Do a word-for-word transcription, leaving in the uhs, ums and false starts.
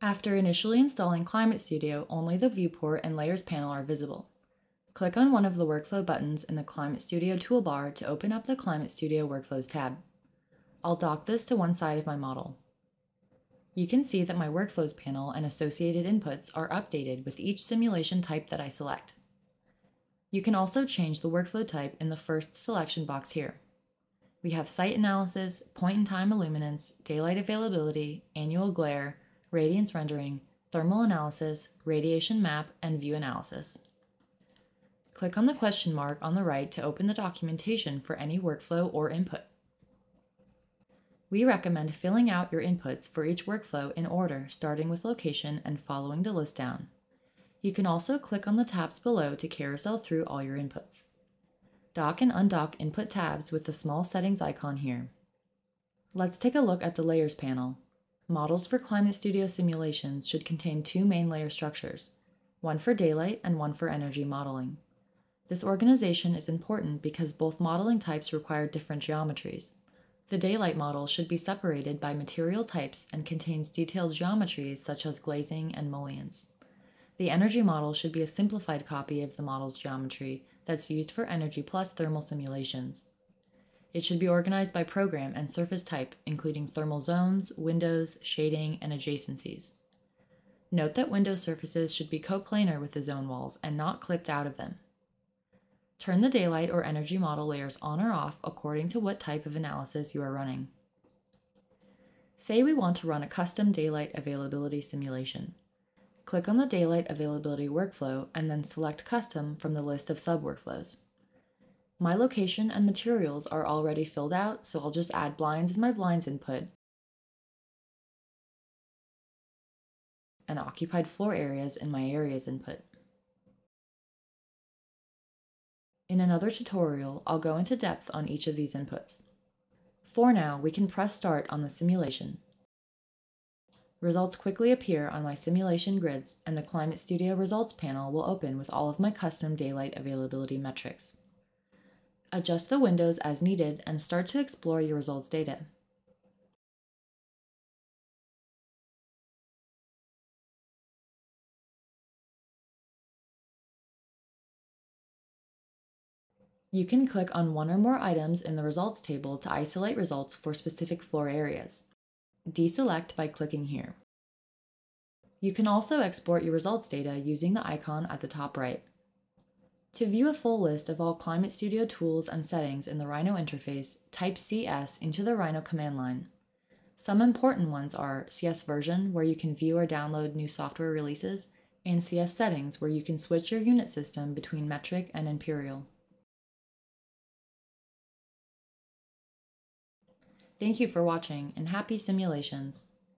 After initially installing ClimateStudio, only the viewport and layers panel are visible. Click on one of the workflow buttons in the ClimateStudio toolbar to open up the ClimateStudio Workflows tab. I'll dock this to one side of my model. You can see that my Workflows panel and associated inputs are updated with each simulation type that I select. You can also change the workflow type in the first selection box here. We have site analysis, point-in-time illuminance, daylight availability, annual glare, radiance rendering, thermal analysis, radiation map, and view analysis. Click on the question mark on the right to open the documentation for any workflow or input. We recommend filling out your inputs for each workflow in order, starting with location and following the list down. You can also click on the tabs below to carousel through all your inputs. Dock and undock input tabs with the small settings icon here. Let's take a look at the layers panel. Models for ClimateStudio simulations should contain two main layer structures, one for daylight and one for energy modeling. This organization is important because both modeling types require different geometries. The daylight model should be separated by material types and contains detailed geometries such as glazing and mullions. The energy model should be a simplified copy of the model's geometry that's used for energy plus thermal simulations. It should be organized by program and surface type, including thermal zones, windows, shading, and adjacencies. Note that window surfaces should be coplanar with the zone walls and not clipped out of them. Turn the daylight or energy model layers on or off according to what type of analysis you are running. Say we want to run a custom daylight availability simulation. Click on the daylight availability workflow and then select Custom from the list of sub-workflows. My location and materials are already filled out, so I'll just add blinds in my blinds input and occupied floor areas in my areas input. In another tutorial, I'll go into depth on each of these inputs. For now, we can press Start on the simulation. Results quickly appear on my simulation grids, and the ClimateStudio results panel will open with all of my custom daylight availability metrics. Adjust the windows as needed and start to explore your results data. You can click on one or more items in the results table to isolate results for specific floor areas. Deselect by clicking here. You can also export your results data using the icon at the top right. To view a full list of all ClimateStudio tools and settings in the Rhino interface, type C S into the Rhino command line. Some important ones are C S version, where you can view or download new software releases, and C S settings, where you can switch your unit system between metric and imperial. Thank you for watching, and happy simulations!